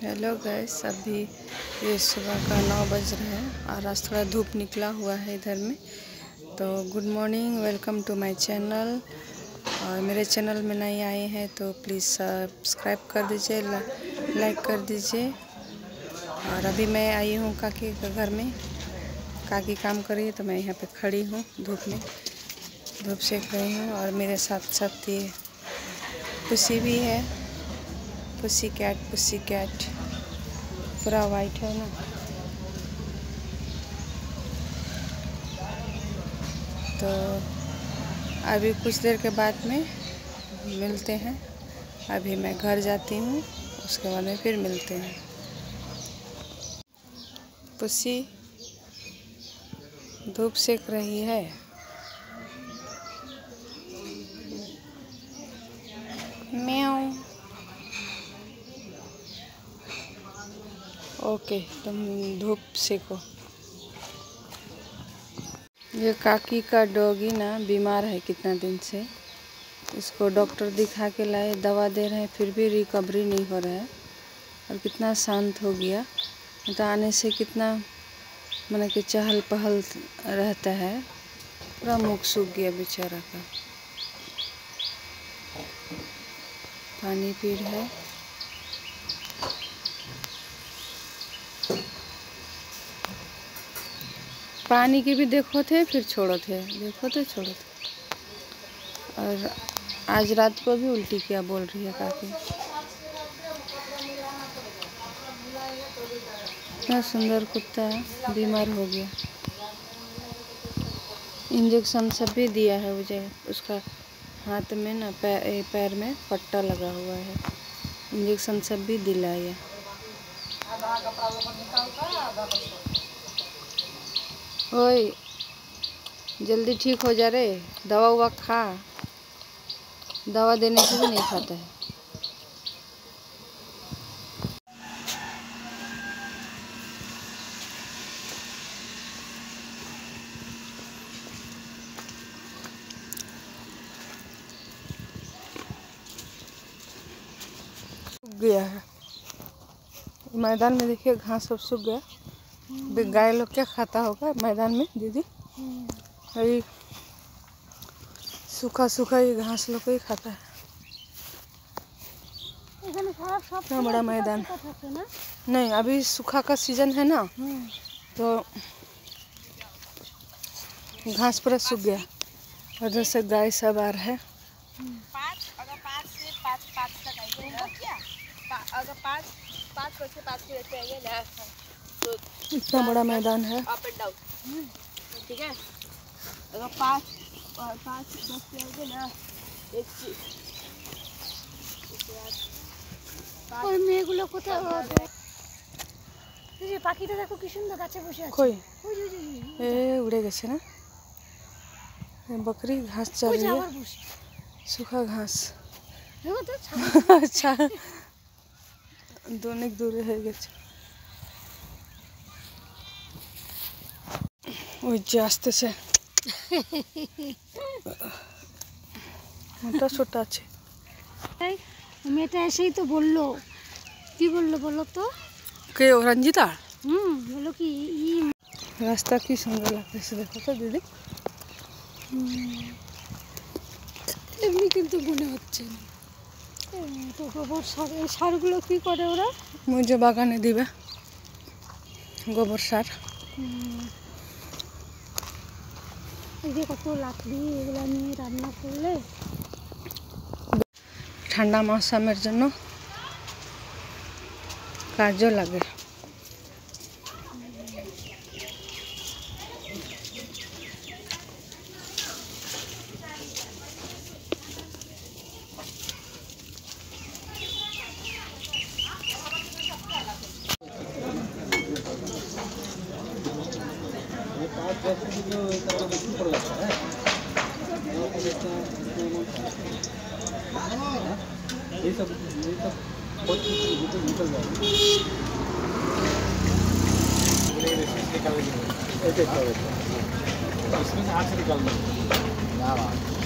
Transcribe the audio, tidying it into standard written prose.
Hello guys, अभी ये सुबह का 9 बज रहे हैं और आज थोड़ा धूप निकला हुआ है इधर में। तो good morning, welcome to my channel. और मेरे चैनल में नए आए हैं तो प्लीज़ सब्सक्राइब कर दीजिए, लाइक कर दीजिए। और अभी मैं आई हूँ काकी के घर में, काकी काम कर रही है तो मैं यहाँ पे खड़ी हूँ धूप में, धूप सेक रही हूँ। और मेरे साथ साथ ये पुसी भी है, पुसी कैट पूरा वाइट है ना। तो अभी कुछ देर के बाद में मिलते हैं। अभी मैं घर जाती हूँ, उसके बाद में फिर मिलते हैं। पुसी धूप सेक रही है। म्याऊ। ओके, तुम धूप सेको। ये काकी का डॉगी ना बीमार है कितना दिन से। इसको डॉक्टर दिखा के लाए, दवा दे रहे हैं, फिर भी रिकवरी नहीं हो रहा है। और कितना शांत हो गया, तो आने से कितना माने कि चहल पहल रहता है। पूरा मुख सूख गया बेचारा का। पानी पी रहा है। पानी की भी देखो थे, फिर छोड़ो थे, देखो थे, छोड़ो थे। और आज रात को भी उल्टी किया बोल रही है काकी। इतना सुंदर कुत्ता है, बीमार हो गया। इंजेक्शन सब भी दिया है मुझे। उसका हाथ में ना पैर में पट्टा लगा हुआ है, इंजेक्शन सब भी दिलाया। ओए जल्दी ठीक हो जा रे, दवा उवा खा। दवा देने से भी नहीं खाता है। सूख गया है मैदान में, देखिए घास सब सूख गया। गाय लोग क्या खाता होगा मैदान में दीदी? अभी सूखा सूखा ये घास लोग ही खाता है। इतना बड़ा मैदान नहीं, अभी सूखा का सीजन है ना, तो घास पूरा सूख गया। उधर से गाय सब आ रहा है। इतना बड़ा मैदान है। अप एंड डाउन, ठीक है। अगर 5-10 जाएंगे ना, एक चीज और মেয়েগুলো কোথায় হবে? এই যে পাখিটা দেখো কি সুন্দর গাছে বসে আছে। কই? ওই এ উড়ে গেছে না। बकरी घास चल रही है, सूखा घास। अच्छा, दोनों दूर है गए। ওই যে আসতেছে, মোটা ছোট আছে। মেয়েটা এসেই তো বললো, কি বললো বলো তো? কে ও রঞ্জিতা? বললো কি রাস্তা কি সুন্দর লাগতেছে, দেখো তো দিদি। এমনি কিন্তু মনে হচ্ছে না। তো গোবর সার, এই সারগুলো কি করে ওরা? মুজে বাগানে দিবে গোবর সার। এই যে কত লাকড়ি, এগুলো নিয়ে রান্না করলে ঠান্ডা মৌসুমের জন্য কাজও লাগে। ये सब बहुत निकल जाएगा। इसमें से हाथ से निकालना।